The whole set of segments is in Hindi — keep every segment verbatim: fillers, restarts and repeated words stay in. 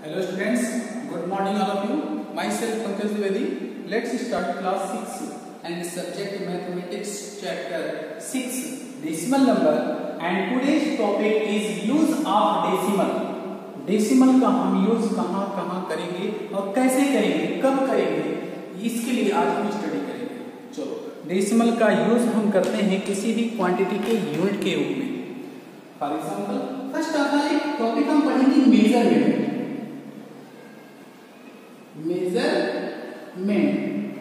Hello students, good morning all of you. Myself Pankaj Dwivedi. Let's start class six and subject mathematics chapter six decimal number and today's topic is use of decimal. Decimal का हम यूज कहाँ कहाँ करेंगे और कैसे करेंगे, कब करेंगे, इसके लिए आज हम स्टडी करेंगे। चलो, डेसिमल का यूज हम करते हैं किसी भी क्वांटिटी के यूनिट के रूप में। फॉर एग्जांपल फर्स्ट आता है टॉपिक हम पढ़ेंगे मेजरमेंट। मेजरमेंट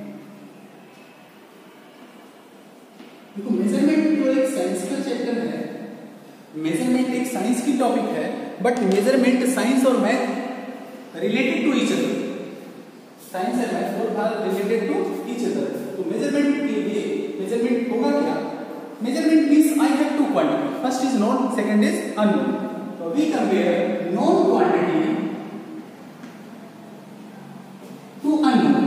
देखो, मेजरमेंट तो एक साइंस का चैप्टर है। मेजरमेंट एक साइंस की टॉपिक है, बट मेजरमेंट साइंस और math related to each other. Science and math both are related to each other. तो मेजरमेंट के लिए मेजरमेंट होगा क्या? Measurement means I have two quantity, first is known, second is unknown. तो we compare known quantity to unknown.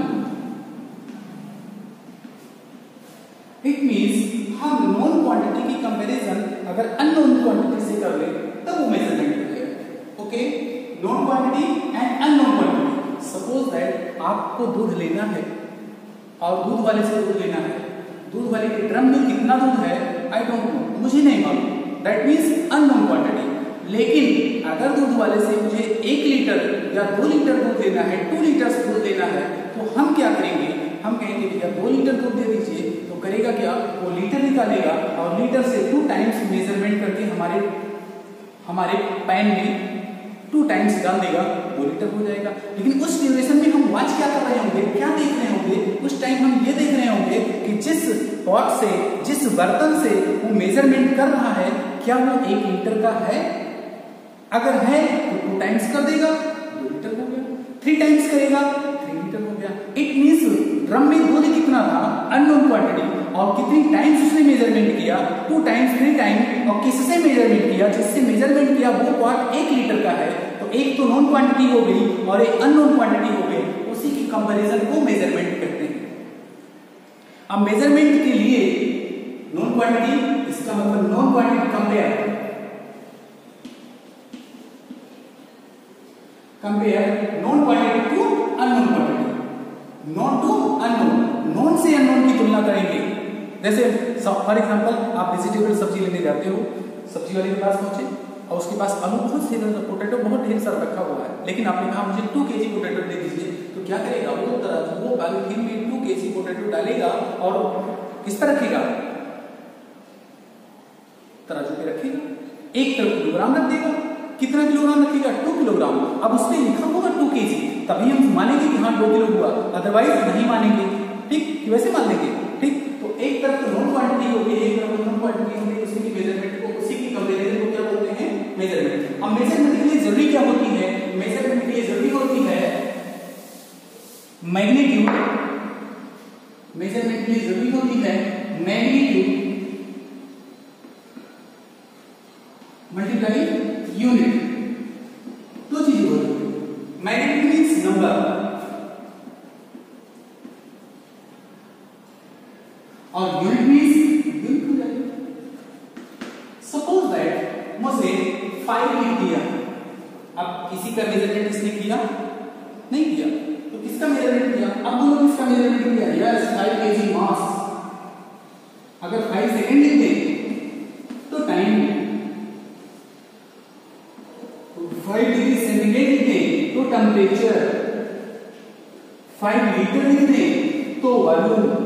It means हम नोन क्वांटिटी की कंपैरिजन अगर अननोन क्वांटिटी से कर ले तब वो मेजरमेंट हो। Okay, known quantity and unknown quantity. Suppose that आपको दूध लेना है और दूध वाले से दूध लेना है। दूध वाले के ड्रम में कितना दूध है आई डोंट नो, मुझे नहीं मालूम, दैट मींस अननोन क्वांटिटी। लेकिन अगर दूध वाले से मुझे एक लीटर या दो लीटर दूध लेना है, टू लीटर दूध लेना है, तो हम क्या करेंगे? हम कहेंगे भैया दो लीटर दूध दे दीजिए। तो करेगा क्या? वो लीटर निकालेगा और लीटर से टू टाइम्स मेजरमेंट करके हमारे हमारे पैन में टू टाइम्स डाल देगा, दो लीटर हो जाएगा। लेकिन उस ड्यूरेशन में हम वॉच क्या कर रहे होंगे, क्या देख रहे होंगे? उस टाइम हम ये देख रहे होंगे कि जिस पॉट से, जिस बर्तन से वो मेजरमेंट कर रहा है, क्या वो एक लीटर का है? अगर है तो टू टाइम्स कर देगा, दो लीटर हो गया। थ्री टाइम्स करेगा, थ्री लीटर हो गया। इट मींस ड्रम में दूध कितना था, अननोन क्वांटिटी, और कितनी टाइम्स उसने मेजरमेंट किया, टू टाइम्स, थ्री टाइम, और किससे मेजरमेंट किया? जिससे मेजरमेंट किया वो पॉट एक लीटर का है। तो एक तो नॉन क्वांटिटी हो गई और एक अननोन क्वांटिटी हो गई, उसी की कंपैरिजन को मेजरमेंट कहते हैं। अब मेजरमेंट के लिए नॉन क्वांटिटी, इसका मतलब known quantity compare compare known quantity to unknown quantity, known to unknown, known से अननोन की तुलना करेंगे। जैसे फॉर एग्जांपल आप वेजिटेबल सब्जी लेने जाते हो, सब्जी वाले के पास पहुंचे और उसके पास आलू बहुत से, पोटैटो बहुत ढेर सारा रखा हुआ है, लेकिन आपने कहा मुझे टू केजी पोटैटो दे दीजिए। तो क्या करेगा वो? तरह वो पॉलीथीन में टू केजी पोटैटो डालेगा और किस पर रखेगा? तराजू पे रखेगा, एक तरफ किलोग्राम रख देगा। कितना किलोग्राम रखेगा? Two kilogram. अब उस पर लिखा होगा टू केजी, तभी हम मानेंगे कि हाँ दो किलो हुआ, अदरवाइज नहीं मानेंगे। ठीक, वैसे मान लेंगे। ठीक, तो एक तरफ तो नॉन क्वांटिटी होगी, एक तरफ नॉन क्वांटिटी होगी, उसी की मेजरमेंट को, उसी की कंपैरिजन को क्या बोलते हैं? मेजरमेंट। अब मेजरमेंट के लिए जरूरी क्या होती है? मेजरमेंट के लिए जरूरी होती है मैग्नीट्यूड। मेजरमेंट के लिए जरूरी होती है मैग्नीट्यूड मल्टीप्लाई यूनिट। दो चीजें होती है। मैग्नीट्यूड मींस नंबर और यूनिट मींस यूनिट हो जाएगी। सपोज दैट मुझे फाइव लिख दिया। अब किसी का मेजरमेंट किसने किया? नहीं किया। तो किसका मेजरमेंट किया? अब बोलो किसका मेजरमेंट किया? Yes, five KG mass. अगर फाइव सेकेंड लिख दे तो टाइम, फाइव डिग्री सेंटीग्रेड लिख दे तो टेम्परेचर, फाइव लीटर लिख दे तो वॉल्यूम।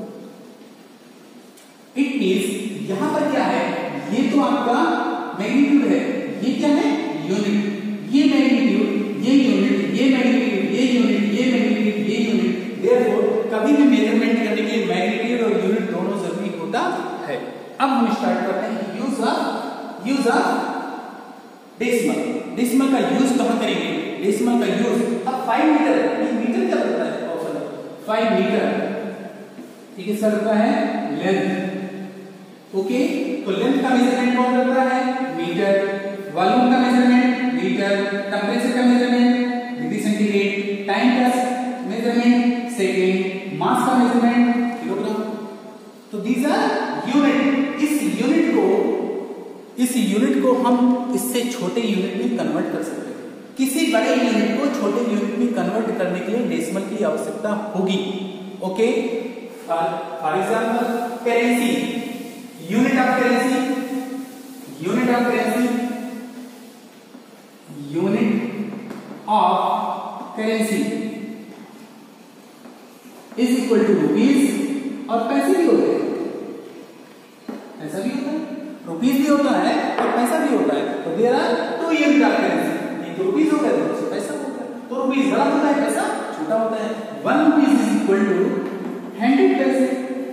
इट मींस यहां पर क्या है? ये तो आपका मैग्नीट्यूड है, ये क्या है? यूनिट। ये मैग्नीट्यूड, ये यूनिट, ये मैग्नीट्यूड, ये यूनिट, ये मैग्नीट्यूड, ये यूनिट। देयरफॉर कभी भी मेजरमेंट करने के लिए मैग्नीट्यूड और यूनिट दोनों जरूरी होता है। अब हम स्टार्ट करते हैं use of use of decimal. Decimal का यूज कहां करेंगे? डेसिमल का यूज अब फाइव मीटर, ये मीटर क्या होता है? Option five metre. ठीक है सर, होता है लेंथ। ओके, तो लेंथ का मेजरमेंट कौन करता है? मीटर। वॉल्यूम का मेजरमेंट मीटर। टेम्परेचर का मेजरमेंट डिग्री सेंटीग्रेड। टाइम का मेजरमेंट सेकंड। मास का मेजरमेंट किलोग्राम। तो दीज आर यूनिट। इस यूनिट को इस यूनिट को हम इससे छोटे यूनिट में कन्वर्ट कर सकते हैं। किसी बड़े यूनिट को छोटे यूनिट में कन्वर्ट करने के लिए डेसिमल की आवश्यकता होगी। Okay, for example currency, unit of currency, unit of currency, unit of currency is equal to rupees, और पैसे भी होते हैं, ऐसा भी होता है, रुपीज भी होता है और पैसा भी होता है। तो there are two unit of currency, एक रुपीज होता है, दूसरा पैसा होता है। तो रुपीज बड़ा होता है, पैसा छोटा होता है। One rupees is equal to hundred पैसे।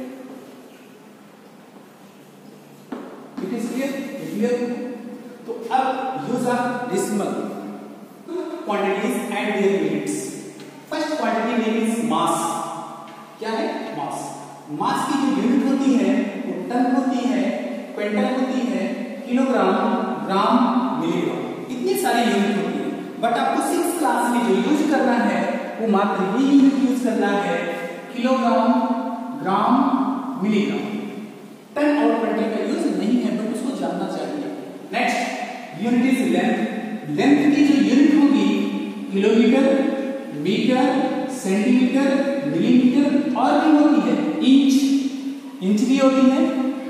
It is clear, clear. तो अब use of decimal quantities and their units. First quantity name is mass. क्या है? मास। मास की जो यूनिट होती है वो टन होती है, क्विंटल होती है, किलोग्राम, ग्राम, मिलीग्राम, इतनी सारी यूनिट होती है। बट आपको सिक्स क्लास में जो यूज करना है वो मात्र ये यूनिट यूज करना है, किलोग्राम, ग्राम, मिलीग्राम। टन और क्विंटल का यूज नहीं है, बट उसको जानना चाहिए। Next unit is length. Length की जो यूनिट होगी किलोमीटर, मीटर, सेंटीमीटर, मिलीमीटर, और भी होती है इंच, इंच भी होती है,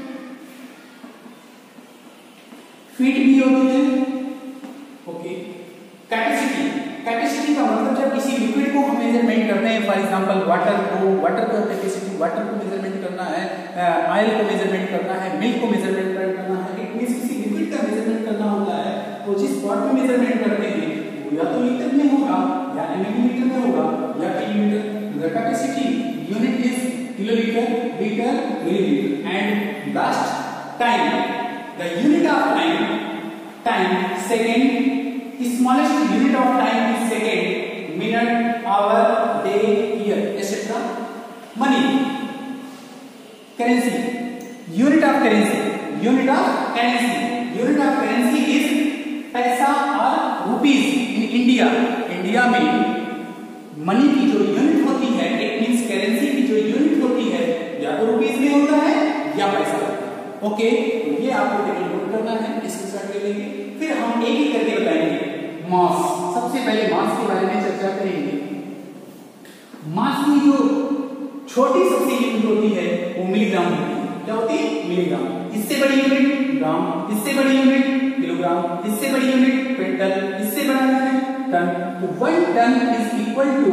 फीट भी होती है। Okay, capacity. कैपेसिटी का मतलब जब किसी लिक्विड को हम मेजरमेंट करते हैं, फॉर एग्जांपल वाटर को, वाटर का कैपेसिटी, वाटर को मेजरमेंट करना है, ऑयल को मेजरमेंट करना है, मिल्क को मेजरमेंट करना है, इट मींस किसी लिक्विड का मेजरमेंट करना होता है। तो जिस पॉट में मेजरमेंट करते हैं वो या तो लीटर में होगा, या मिलीमीटर में होगा, या kilometre. The capacity unit is kilolitre, litre, millimetre. And last time, the unit of time, time second, smallest unit of time is second, minute, hour, day, year, etcetera. Money, currency, unit of currency, unit of currency, unit of currency is paisa और रुपीज। इन इंडिया, इंडिया में मनी की जो यूनिट होती है, इट मींस करेंसी की जो यूनिट होती है, या तो रुपीज में होता है या पैसा होता है। ओके, तो ये आपको टेबल नोट करना है, इसके साथ ले लेंगे, फिर हम एक एक करके बताएंगे। मास, सबसे पहले मास के बारे में चर्चा करेंगे। मास की जो छोटी सबसे यूनिट होती है वो मिलीग्राम होती है। क्या होती है? मिलीग्राम। इससे बड़ी यूनिट ग्राम, इससे बड़ी यूनिट किलोग्राम, इससे बड़ी यूनिट क्विंटल, इससे बड़ा यूनिट टन। तो one ton is equal to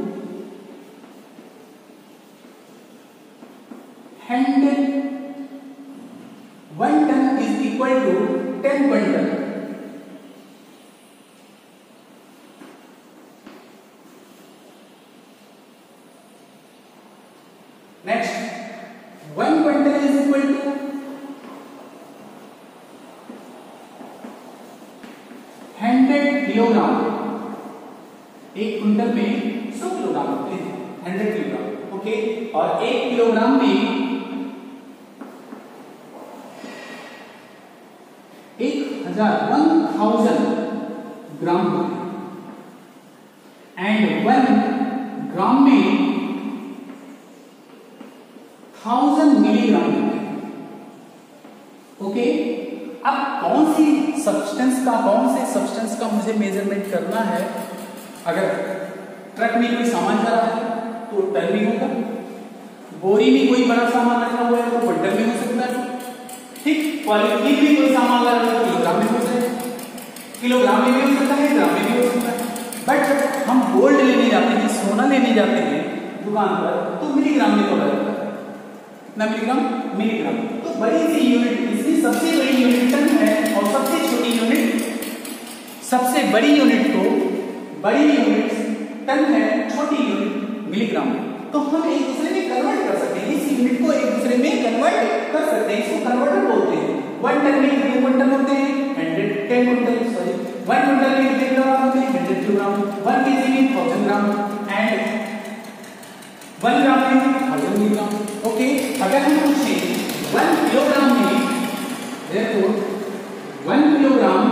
hundred, one ton is equal to ten quintal. Next, one quintal is equal to hundred kilogram. एक क्विंटल में सौ किलोग्राम होते हैं, हंड्रेड किलोग्राम। ओके, और एक किलोग्राम में एक हजार, वन थाउजेंड ग्राम होते हैं। एंड वन ग्राम में थाउजेंड मिलीग्राम होते हैं। ओके, अब कौन सी सब्सटेंस का, कौन से सब्सटेंस का मुझे मेजरमेंट करना है? अगर ट्रक में कोई सामान जा रहा है तो टन में होगा, बोरी में कोई बड़ा सामान रखा हुआ है तो क्विंटल में हो सकता है। ठीक, पॉलीथीन में कोई सामान लगा है तो किलोग्राम में हो सकता है, किलोग्राम में भी हो सकता है, ग्राम में भी हो सकता है। बट हम गोल्ड लेने जाते हैं, सोना लेने जाते हैं दुकान पर, तो मिलीग्राम में बोला जाता है ना, मिलीग्राम, मिलीग्राम। तो बड़ी सी यूनिट, इसकी सबसे बड़ी यूनिट टन है और सबसे छोटी यूनिट, सबसे बड़ी यूनिट को, बड़ी यूनिट टन है, छोटी यूनिट मिलीग्राम। तो हम एक दूसरे में कन्वर्ट कर सकते हैं, इस यूनिट को एक दूसरे में कन्वर्ट कर सकते हैं, इसको कन्वर्टर बोलते हैं। वन टन में कितने क्विंटल होते हैं? Hundred, ten quintal, sorry, one quintal में कितने किलोग्राम होते हैं? Hundred kilogram. वन केजी में thousand gram, and one gram में थाउजेंड मिलीग्राम। ओके, अगर हम पूछे वन किलोग्राम में, देखो one kilogram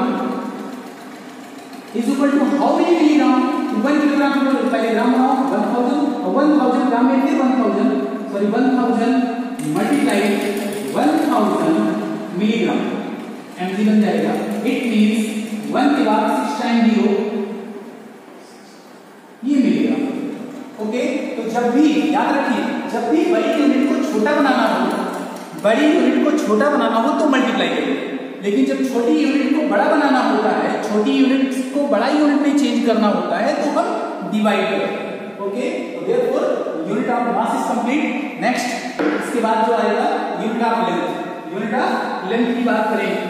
is equal to how many milligram? One kilogram को पहले ग्राम बनाओ, वन थाउजेंड, और वन थाउजेंड ग्राम में फिर one thousand, sorry one thousand multiply one thousand milligram, MG बन जाएगा। इट मींस वन के बाद सिक्स टाइम जीरो, जब भी याद रखिए, जब भी बड़ी यूनिट को छोटा बनाना हो, बड़ी यूनिट को छोटा बनाना हो तो मल्टीप्लाई करेंगे, लेकिन जब छोटी यूनिट को बड़ा बनाना होता है, छोटी यूनिट को बड़ा यूनिट में चेंज करना होता है तो हम डिवाइड करेंगे। ओके, तो therefore unit of mass is complete. Next इसके बाद जो आएगा unit of length. Unit of length की बात करेंगे।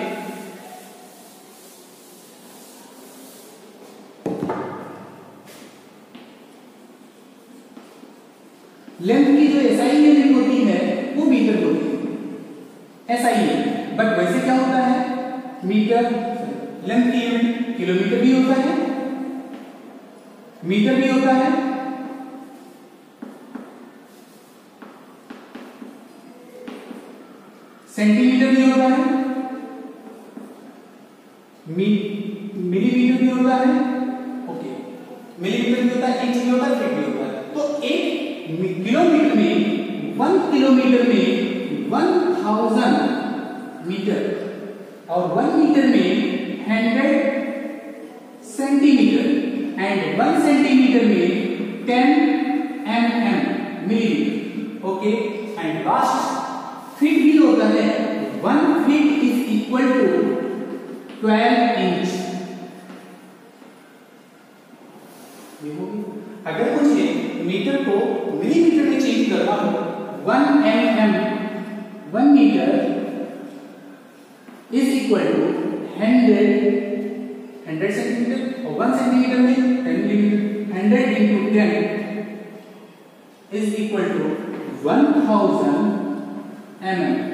लेंथ की जो एसआई यूनिट होती है वो मीटर होती है, एसआई यूनिट। बट वैसे क्या होता है, मीटर लेंथ की यूनिट किलोमीटर भी होता है, मीटर भी होता है, सेंटीमीटर भी होता है, मी, मिलीमीटर भी होता है। ओके, मिलीमीटर भी होता है, इंच भी होता है, फीट भी होता है। तो एक किलोमीटर में, वन किलोमीटर में वन थाउजेंड मीटर और वन मीटर में hundred centimetre and one centimetre में ten M M millimetre. Okay, and last feet भी होता है, one feet is equal to twelve inch. अगर मुझे मीटर को मिलीमीटर में चेंज करना हो, one M M one metre is equal to hundred hundred centimetre और वन सेंटीमीटर में ten millimetre, hundred into ten is equal to one thousand M M.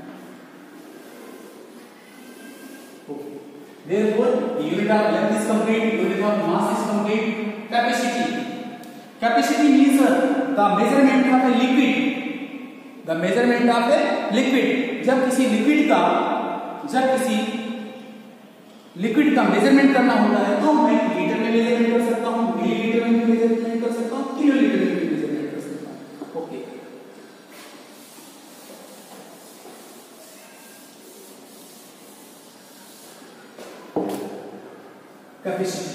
Therefore, the unit of length is complete, unit of mass is complete. Capacity. Capacity means uh, the measurement of a liquid. The measurement of a liquid. जब किसी लिक्विड का जब किसी लिक्विड का मेजरमेंट करना होता है तो मैं लीटर में मेजरमेंट कर सकता हूँ, मिलीलीटर में भी मेजरमेंट कर सकता हूँ, किलोलीटर में भी मेजरमेंट कर सकता हूँ। Okay, capacity.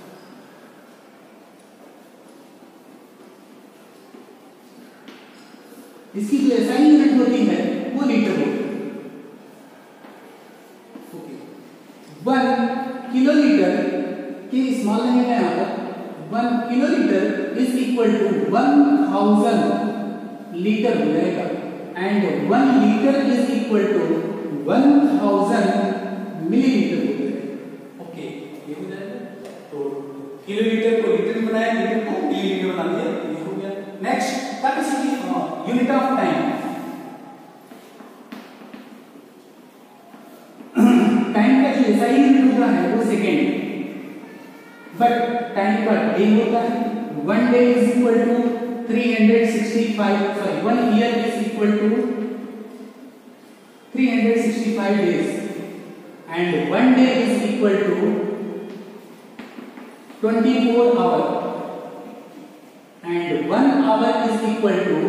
इसकी जो एसआई यूनिट होती है वो लीटर होती है। ओके, वन किलोलीटर की स्मॉल नहीं है यहाँ पर, one kilolitre is equal to one thousand litre हो जाएगा and one litre is equal to one thousand millilitre हो जाएगा। ओके, ये हो जाएगा। तो किलोलीटर को लीटर में बनाया, लीटर को मिलीलीटर बना दिया, ये हो गया। Next capacity, unit of time. Time का जो एसआई यूनिट होता है वो सेकेंड, बट टाइम का डे होता है। One day is equal to three hundred sixty five, sorry one year is equal to three hundred sixty five days and one day is equal to twenty four hour and one hour is equal to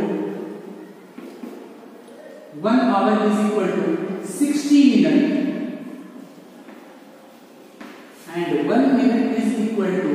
one hour is equal to sixty minutes and one minute is equal to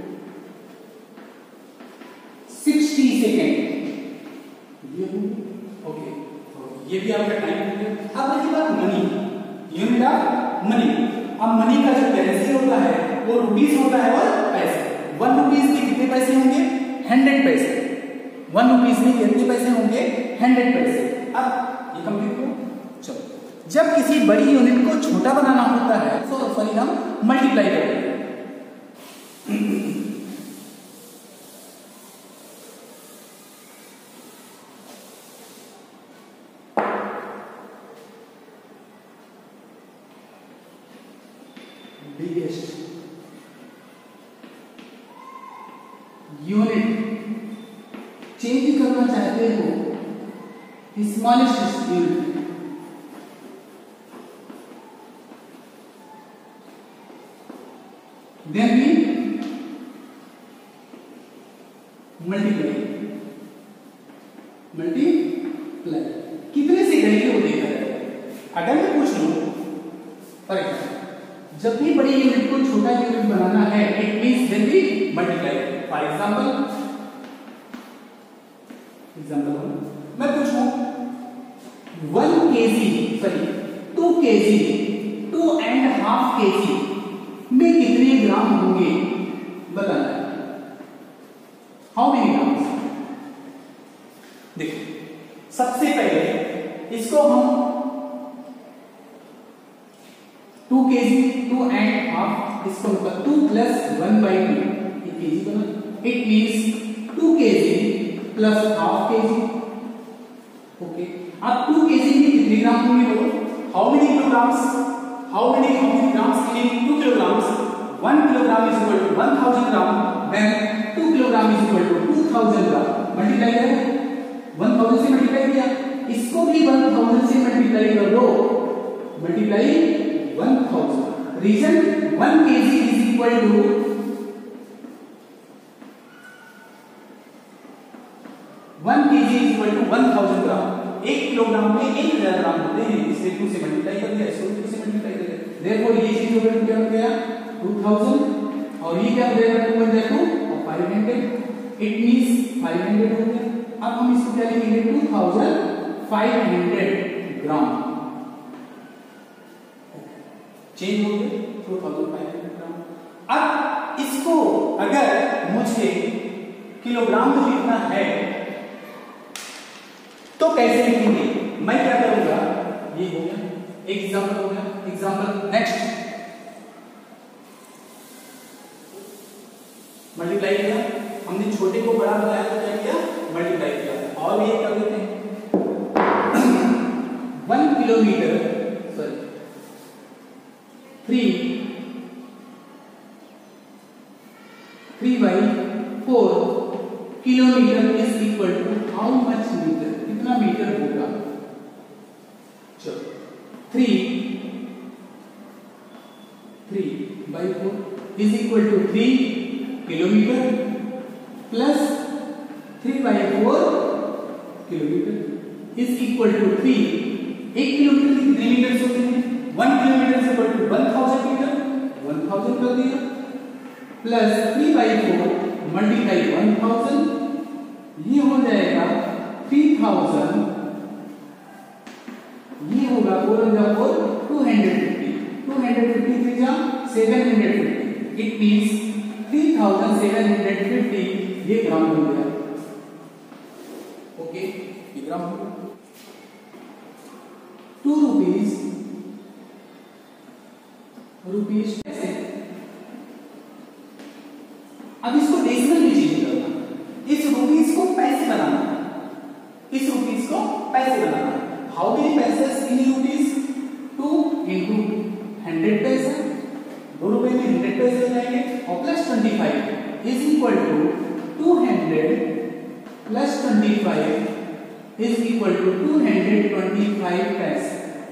sixty second। ये ओके, ये भी आपका टाइम हो गया। अब रही बात मनी, यूनिट ऑफ मनी। अब मनी का जो करेंसी होता है वो रुपीस होता है और पैसे। वन रुपीस के कितने पैसे होंगे, हंड्रेड पैसे। वन रुपीस में कितने पैसे होंगे, हंड्रेड पैसे। अब ये कंप्लीट हो। चलो, जब किसी बड़ी यूनिट को छोटा बनाना होता है तो सॉरी हम मल्टीप्लाई करते हैं। बिगेस्ट यूनिट चेंज करना चाहते हो, स्मॉलेस्ट यूनिट, देन भी मल्टीप्लाई मल्टीप्लाई कितने से करेंगे वो देखा जाएगा। अगर मैं पूछ लूं फॉर एग्जाम्पल, जब भी बड़ी यूनिट को छोटा यूनिट बनाना है इट मींस देन भी multiply. For example example one, मैं पूछूं one KG sorry two KG two and half KG में कितने ग्राम होंगे बताना है। How many grams? देखिए सबसे पहले इसको हम two KG two and half, इसको मतलब two plus one by two KG बना, it means two KG plus half KG. Okay, अब टू केजी में कितने ग्राम होंगे बोलो? How many kilograms? How many how many grams in two kilograms? One kilogram is equal to one thousand gram, then two kilogram is equal to two thousand gram. Multiply करें, वन थाउजेंड से मल्टीप्लाई किया, इसको भी वन थाउजेंड से मल्टीप्लाई कर दो, multiply one thousand. Reason one KG is equal to one KG is equal to one thousand gram. एक किलोग्राम में एक हजार ग्राम होते हैं, इसलिए टू से मल्टीप्लाई कर दिया, इसको टू से मल्टीप्लाई कर दिया। देयरफॉर ये चीज हो गया, क्या हो गया टू थाउजेंड, और ये क्या हो जाएगा टू बन जाए टू और five hundred, it means five hundred हो गया। अब हम इसको क्या लिखेंगे two thousand five hundred gram, change हो गया two thousand five hundred gram. अब इसको अगर मुझे किलोग्राम में लिखना है तो कैसे लिखेंगे? मैं क्या करूंगा, ये हो गया एक एग्जांपल हो गया, एग्जांपल नेक्स्ट मल्टीप्लाई किया, हमने छोटे को बड़ा बनाया तो क्या किया मल्टीप्लाई किया, और ये कर देते हैं one kilometre sorry three three by four kilometre is equal to how much metre, कितना मीटर होगा? चलो three three by four is equal to three kilometre plus three by four kilometre is equal to three. एक किलोमीटर कितने मीटर होते हैं? One kilometre is equal to one thousand metre, one thousand कर दिया, plus three by four multiply one thousand, ये हो जाएगा थ्री थाउजेंड, ये होगा four hundred four two hundred fifty, two hundred fifty three जा seven hundred fifty, it means three thousand seven hundred fifty, ये ग्राम हो गया। ओके, ये ग्राम हो गया। टू रुपीज रुपीज ऐसे, अब इसको डेसिमल में चेंज करना, इस रुपीज को पैसे बनाना, इस रुपीज को पैसे बनाना। हाउ मेनी पैसेस in rupees? Two into hundred पैसा, दो रुपए में हंड्रेड पैसे हो जाएंगे, और plus twenty five is equal to two hundred plus twenty five is equal to two hundred twenty five पैसे।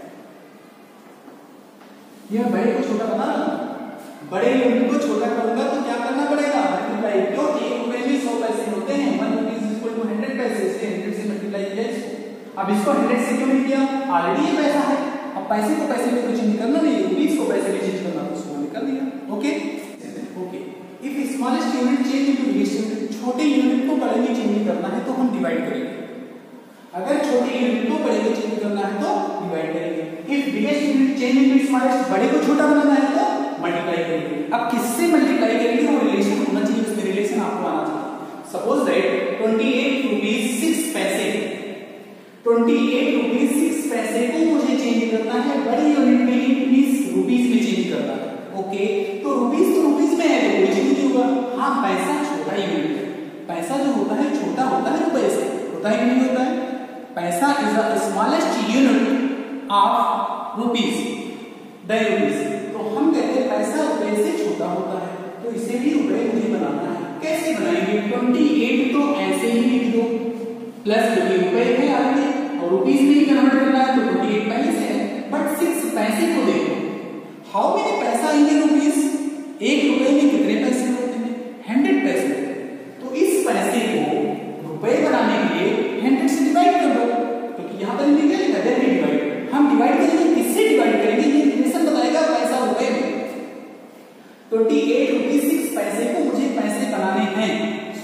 यह बड़े को छोटा बना रहा, बड़े यूनिट को छोटा करूंगा तो क्या करना पड़ेगा मल्टीप्लाई, क्यों एक रुपए में सौ पैसे होते हैं, one rupees is equal to hundred पैसे, इसलिए हंड्रेड से मल्टीप्लाई किया इसको। अब इसको हंड्रेड से क्यों नहीं किया, ऑलरेडी ये पैसा है, अब पैसे को पैसे में तो चेंज करना नहीं, रुपीज को पैसे में चेंज करना, तो उसको कर दिया। Okay okay, if smallest unit change into biggest unit, छोटे यूनिट को बड़े में चेंज करना है तो हम डिवाइड करेंगे, अगर छोटे यूनिट को बड़े में चेंज करना है तो डिवाइड करेंगे। If biggest unit change into smallest, बड़े को छोटा बनाना है तो मल्टीप्लाई करेंगे। अब किससे मल्टीप्लाई करेंगे, वो रिलेशन होना चाहिए, उसमें रिलेशन आपको आना चाहिए। Suppose that twenty eight rupees six पैसे, ट्वेंटी एट रुपीज सिक्स पैसे को मुझे चेंज करना है बड़ी यूनिट में, मींस रुपीज में चेंज करना है। ओके, तो रुपीज तो रुपीज में है तो कोई चेंज नहीं होगा। हाँ, पैसा छोटा यूनिट है, पैसा जो होता है छोटा होता है रुपए से, होता है कि नहीं होता है? पैसा is the smallest unit of rupees, the rupees, तो हम कहते हैं पैसा रुपए से छोटा होता है, तो इसे भी रुपए मुझे बनाना है। कैसे बनाएंगे? अट्ठाईस तो ऐसे ही लिख दो, प्लस क्योंकि रुपए है आगे और रुपीज में ही कन्वर्ट करना है तो अट्ठाईस पहले से है, बट सिक्स पैसे को देखो, हाउ मेनी पैसा इन रुपीज, एक रुपए में कितने पैसे होते हैं? हंड्रेड पैसे, तो इस पैसे को रुपए बनाने के लिए हंड्रेड से डिवाइड कर दो, क्योंकि यहाँ पर क्या लिखा है डिवाइड, हम डिवाइड करेंगे, किससे डिवाइड करेंगे ये रिलेशन बताएगा पैसा रुपए में। अट्ठाईस रुपीस सिक्स पैसे को मुझे पैसे बनाने हैं,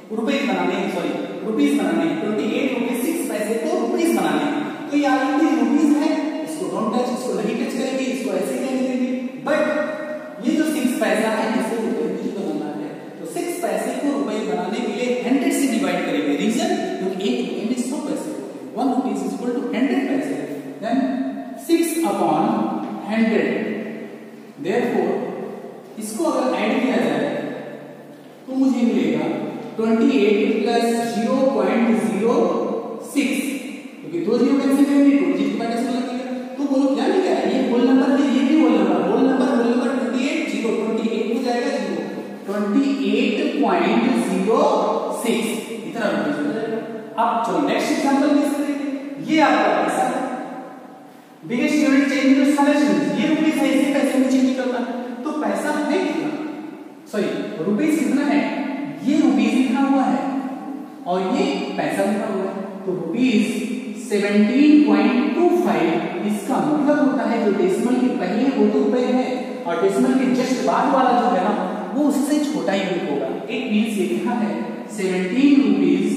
रुपए बनाने, सॉरी रुपीस बनाने, ट्वेंटी एट रुपीज सिक्स पैसे को रुपीस बनाने, तो ये ऑलरेडी रुपीस है, इसको डोंट टच, इसको नहीं टच करेंगे, इसको ऐसे ही रहने देंगे। बट ये जो सिक्स पैसा है इसको रुपए में बनाना है, तो सिक्स पैसे को रुपए बनाने के लिए हंड्रेड से डिवाइड करेंगे। रीजन क्योंकि एक रुपए में सौ पैसे होते हैं, one rupees is equal to hundred पैसे, then six upon hundred. Therefore इसको अगर ऐड किया जाए तो मुझे मिलेगा twenty eight plus zero point zero six, क्योंकि दो जीरो कैंसिल करेंगे टू डिजिट डिवाइड कैसे लगेगा, तो बोलो क्या लिखा है, ये होल नंबर है, ये भी whole number, whole number whole number twenty eight, zero twenty eight हो जाएगा zero, twenty eight point zero six इतना रुपीस हो जाएगा। अब चलो नेक्स्ट एग्जांपल कैसे करेंगे, ये आपका पैसा biggest unit change in summation, ये रुपीस है, इसे पैसे में चेंज करना है, तो पैसा है कितना, सॉरी रुपीस कितना है, ये रुपीस लिखा हुआ है और ये पैसा लिखा हुआ है, तो rupees seventeen point two five, इसका मतलब होता है जो डेसिमल के पहले वो तो रुपए है और डेसिमल के जस्ट बाद वाला जो है ना वो उससे छोटा ही यूनिट होगा। इट मींस ये लिखा है seventeen rupees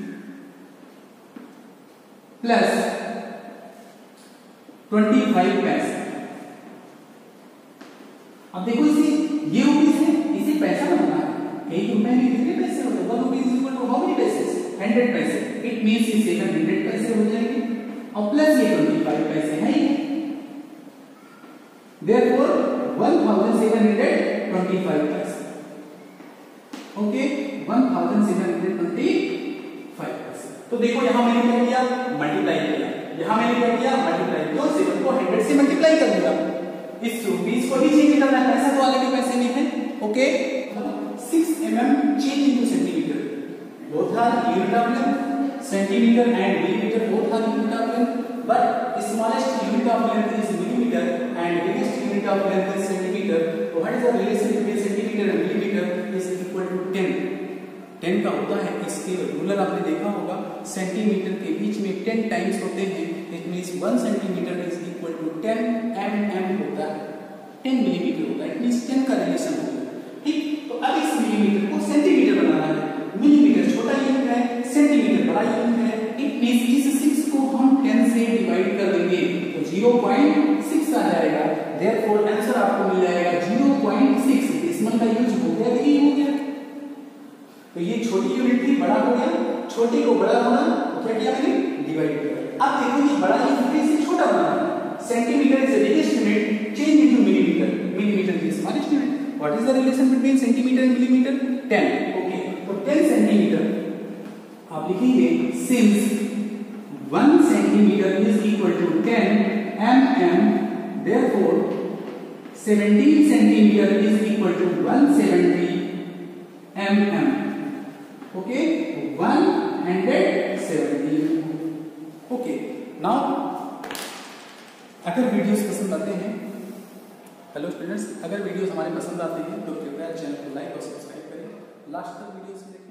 plus twenty five पैसे। अब देखो इसे, ये रुपीस है, इसे पैसा बनना है, एक रुपए में कितने पैसे होते हैं, one rupees equal to how many पैसे, हंड्रेड पैसे। इट मींस ये सेवन हंड्रेड पैसे हो जाएंगे और प्लस ये ट्वेंटी फाइव पैसे है, therefore one thousand seven hundred twenty five पैसे। Okay, one thousand seven hundred twenty five पैसे। तो देखो यहां मैंने क्या किया, मल्टीप्लाई किया, यहां मैंने क्या किया, मल्टीप्लाई किया, सेवन को हंड्रेड से मल्टीप्लाई कर दिया, इस रुपीस को ही चेंज करना है, पैसा तो ऑलरेडी पैसे में है। Okay, six M M change into centimetre, both are unit of length, centimeter and millimeter both are unit of length, but smallest unit of length is millimeter and biggest unit of length is centimeter. So what is the relation between centimeter and millimeter is equal to ten. Ten का होता है, इसके रूलर आपने देखा होगा, सेंटीमीटर के बीच में टेन टाइम्स होते हैं, it means one centimetre is equal to ten M M होता है, टेन मिलीमीटर होता है, इट मींस टेन का रिलेशन होता है। ठीक, तो अब इस मिलीमीटर को सेंटीमीटर बनाना है, मिलीमीटर छोटा यूनिट है, सेंटीमीटर बड़ा यूनिट है, इट मींस इस सिक्स को हम टेन से डिवाइड कर देंगे तो जीरो पॉइंट सिक्स आ जाएगा, देयरफॉर आंसर आपको मिल जाएगा जीरो पॉइंट सिक्स। डेसिमल का यूज हो गया कि हो गया, तो ये छोटी यूनिट थी, बड़ा हो गया, छोटे को बड़ा होना तो क्या किया मैंने, डिवाइड किया। अब देखो ये बड़ा यूनिट इसे छोटा बनाना, centimetre is the biggest unit, change into millimetre, millimetre is smallest unit. What is the relation between centimetre and millimetre, ten. Okay, तो टेन सेंटीमीटर आप लिखेंगे since one centimetre is equal to ten M M, therefore seventeen centimetre is equal to one seventy M M. Okay, one hundred seventy. Okay, now अगर वीडियोस पसंद आते हैं, हेलो स्टूडेंट्स, अगर वीडियोस हमारे पसंद आते हैं तो कृपया चैनल को लाइक और सब्सक्राइब करें। लास्ट तक वीडियोस